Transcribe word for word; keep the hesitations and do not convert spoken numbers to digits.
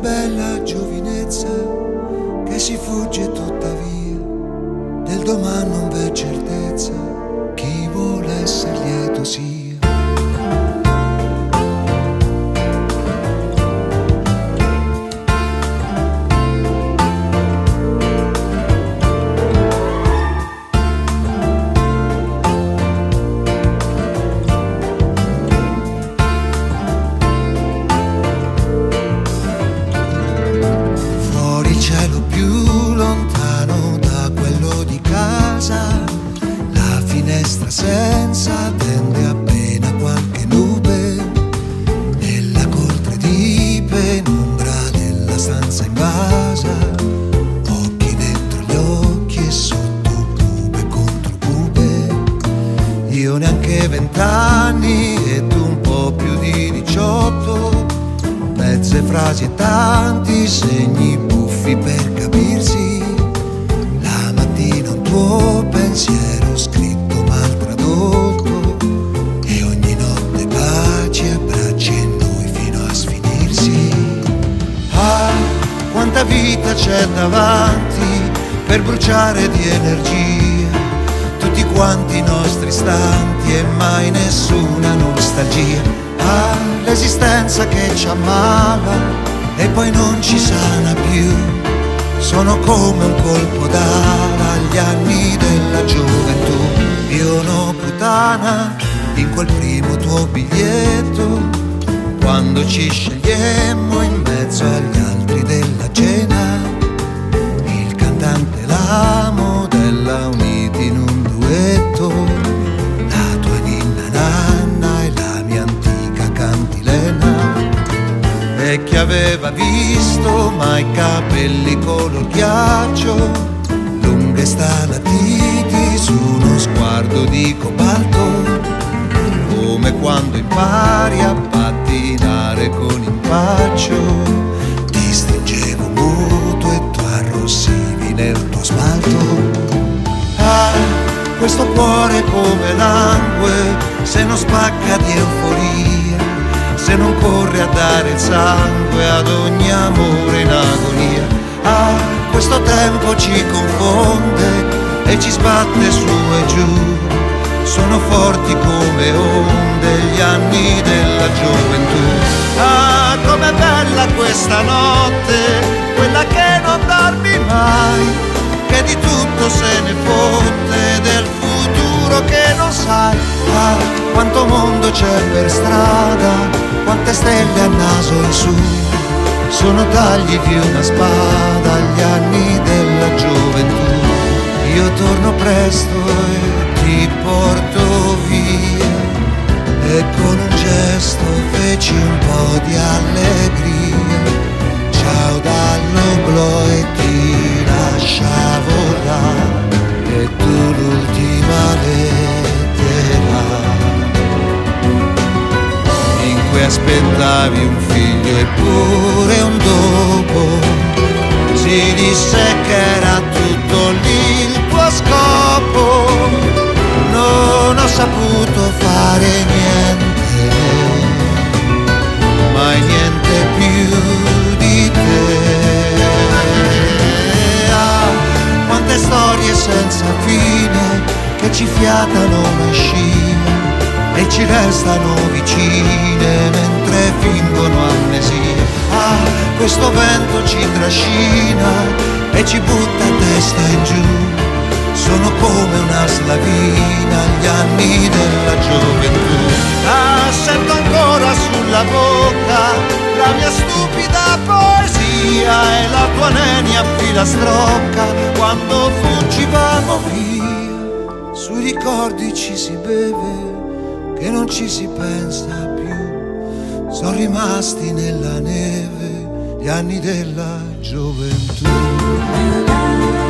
bella giovinezza che si fugge tuttavia, del domani non v'è certezza, chi vuole essere lieto sia. Senza tende appena qualche nube, nella coltre di penombra della stanza invasa, occhi dentro gli occhi e sotto cube contro cube. Io neanche vent'anni e tu un po' più di diciotto, mezze frasi e tanti segni buffi per capirsi. La mattina un tuo pensiero scritto e ogni notte baci e abbracci e noi fino a sfinirsi. Ah, quanta vita c'è davanti per bruciare di energia, tutti quanti i nostri istanti e mai nessuna nostalgia. Ah, l'esistenza che ci ammala e poi non ci sana più, sono come un colpo d'ala agli anni della gioventù. Io no puttana in quel primo tuo biglietto, quando ci scegliemmo in mezzo agli altri della cena, il cantante e la modella uniti in un duetto, la tua ninna nanna e la mia antica cantilena, e chi aveva visto mai capelli color ghiaccio, lunghe stalactiti su uno sguardo di cobalto, come quando impari a pattinare con impaccio, ti stringevo muto e tu arrossivi nel tuo smalto. Ah, questo cuore come langue se non spacca di euforia, se non corre a dare il sangue ad ogni amore in agonia. Ah, questo tempo ci confonde e ci sbatte su e giù, sono forti come onde gli anni della gioventù. Ah, com'è bella questa notte, quella che non dormi mai, che di tutto se ne fotte, del futuro che non sai. Ah, quanto mondo c'è per strada, quante stelle a naso in su, sono tagli di una spada agli anni della gioventù. Io torno presto e ti porto via, e con un gesto feci un po' di allegria. Ciao dall'oblò e ti lasciavo là, e tu l'ultima lettera in cui aspettavi un figlio eppure un dopo. Si disse che era tutto lì il tuo scopo, non ho saputo fare niente, mai niente più di te. Ah, quante storie senza fine che ci fiatano una scia e ci restano vicine mentre fingono amnesia. Ah, questo vento ci trascina e ci butta a testa in giù, sono come una slavina agli anni della gioventù. Ah, sento ancora sulla bocca la mia stupida poesia e la tua nenia filastrocca quando fuggivamo via. Sui ricordi ci si beve, che non ci si pensa più, sono rimasti nella neve gli anni della gioventù.